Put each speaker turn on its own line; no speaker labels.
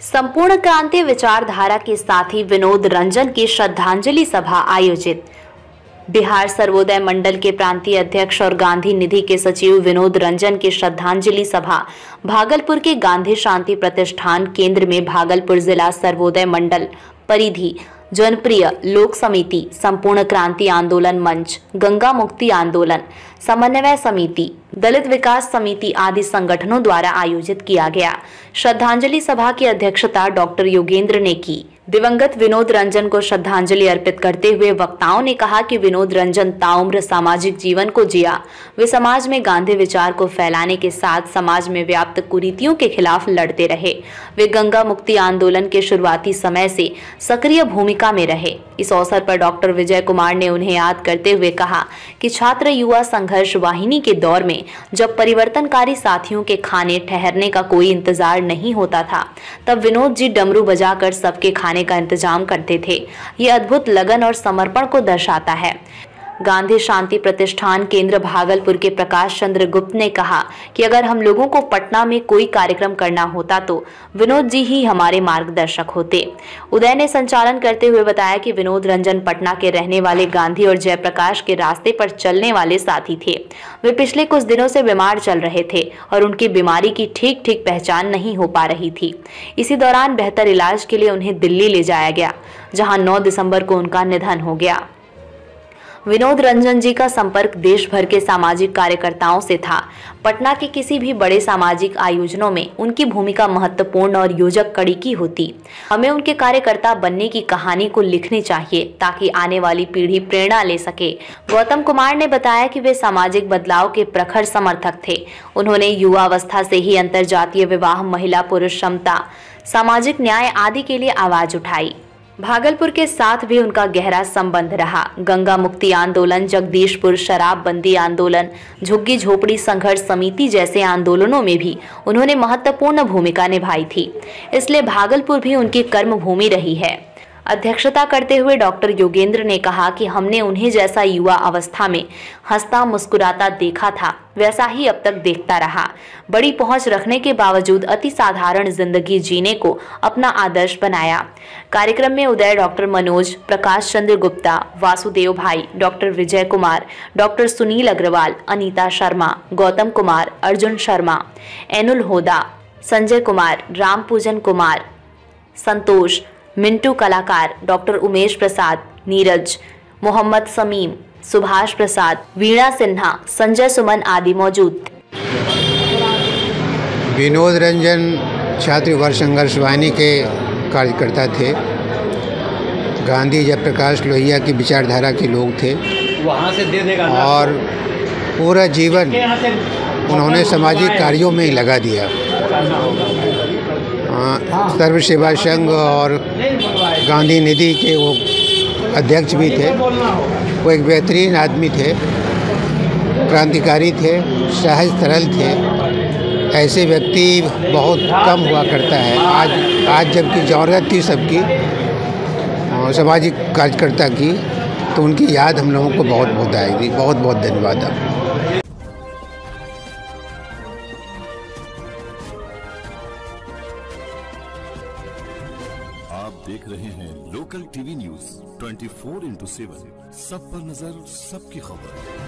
संपूर्ण क्रांति विचारधारा के साथ ही विनोद रंजन की श्रद्धांजलि सभा आयोजित। बिहार सर्वोदय मंडल के प्रांतीय अध्यक्ष और गांधी निधि के सचिव विनोद रंजन की श्रद्धांजलि सभा भागलपुर के गांधी शांति प्रतिष्ठान केंद्र में भागलपुर जिला सर्वोदय मंडल परिधि, जनप्रिय लोक समिति, संपूर्ण क्रांति आंदोलन मंच, गंगा मुक्ति आंदोलन समन्वय समिति, दलित विकास समिति आदि संगठनों द्वारा आयोजित किया गया। श्रद्धांजलि सभा की अध्यक्षता डॉक्टर योगेंद्र ने की। दिवंगत विनोद रंजन को श्रद्धांजलि अर्पित करते हुए वक्ताओं ने कहा कि विनोद रंजन ताउम्र सामाजिक जीवन को जिया। वे समाज में गांधी विचार को फैलाने के साथ समाज में व्याप्त कुरीतियों के खिलाफ लड़ते रहे। वे गंगा मुक्ति आंदोलन के शुरुआती समय से सक्रिय भूमिका में रहे। इस अवसर पर डॉक्टर विजय कुमार ने उन्हें याद करते हुए कहा कि छात्र युवा संघर्ष वाहिनी के दौर में जब परिवर्तनकारी साथियों के खाने ठहरने का कोई इंतजार नहीं होता था, तब विनोद जी डमरू बजाकर सबके खाने का इंतजाम करते थे। ये अद्भुत लगन और समर्पण को दर्शाता है। गांधी शांति प्रतिष्ठान केंद्र भागलपुर के प्रकाश चंद्र गुप्त ने कहा कि अगर हम लोगों को पटना में कोई कार्यक्रम करना होता तो विनोद जी ही हमारे मार्गदर्शक होते। उदय ने संचालन करते हुए बताया कि विनोद रंजन पटना के रहने वाले गांधी और जयप्रकाश के रास्ते पर चलने वाले साथी थे। वे पिछले कुछ दिनों से बीमार चल रहे थे और उनकी बीमारी की ठीक पहचान नहीं हो पा रही थी। इसी दौरान बेहतर इलाज के लिए उन्हें दिल्ली ले जाया गया, जहाँ 9 दिसंबर को उनका निधन हो गया। विनोद रंजन जी का संपर्क देश भर के सामाजिक कार्यकर्ताओं से था। पटना के किसी भी बड़े सामाजिक आयोजनों में उनकी भूमिका महत्वपूर्ण और योजक कड़ी की होती। हमें उनके कार्यकर्ता बनने की कहानी को लिखनी चाहिए ताकि आने वाली पीढ़ी प्रेरणा ले सके। गौतम कुमार ने बताया कि वे सामाजिक बदलाव के प्रखर समर्थक थे। उन्होंने युवावस्था से ही अंतरजातीय विवाह, महिला पुरुष समता, सामाजिक न्याय आदि के लिए आवाज उठाई। भागलपुर के साथ भी उनका गहरा संबंध रहा। गंगा मुक्ति आंदोलन, जगदीशपुर शराबबंदी आंदोलन, झुग्गी झोपड़ी संघर्ष समिति जैसे आंदोलनों में भी उन्होंने महत्वपूर्ण भूमिका निभाई थी। इसलिए भागलपुर भी उनकी कर्मभूमि रही है। अध्यक्षता करते हुए डॉक्टर योगेंद्र ने कहा कि हमने उन्हें जैसा युवा अवस्था में हंसता मुस्कुराता देखा था, वैसा ही अब तक देखता रहा। बड़ी पहुंच रखने के बावजूद अति साधारण जिंदगी जीने को अपना आदर्श बनाया। कार्यक्रम में Uday, doctor Manoj, Prakash Chandra Gupta, Vasudev Bhai, doctor Vijay Kumar, doctor Sunil Agarwal, Anita Sharma, Gautam Kumar, Arjun Sharma, Enul Hoda, Sanjay Kumar, Ram Pujan Kumar, Santosh, Mintu कलाकार, डॉक्टर उमेश प्रसाद, नीरज, मोहम्मद समीम, सुभाष प्रसाद, वीणा सिन्हा, संजय सुमन आदि मौजूद।
विनोद रंजन छात्र युवा संघर्ष वाहिनी के कार्यकर्ता थे। गांधी जयप्रकाश लोहिया की विचारधारा के लोग थे और पूरा जीवन उन्होंने सामाजिक कार्यों में लगा दिया। सर्व सेवा संघ और गांधी निधि के वो अध्यक्ष भी थे। वो एक बेहतरीन आदमी थे, क्रांतिकारी थे, सहज सरल थे। ऐसे व्यक्ति बहुत कम हुआ करता है। आज जबकि ज़रूरत थी सबकी सामाजिक कार्यकर्ता की, तो उनकी याद हम लोगों को बहुत बहुत आएगी। बहुत बहुत धन्यवाद आपको।
आप देख रहे हैं लोकल टीवी न्यूज़ 24x7, सब पर नजर, सबकी खबर।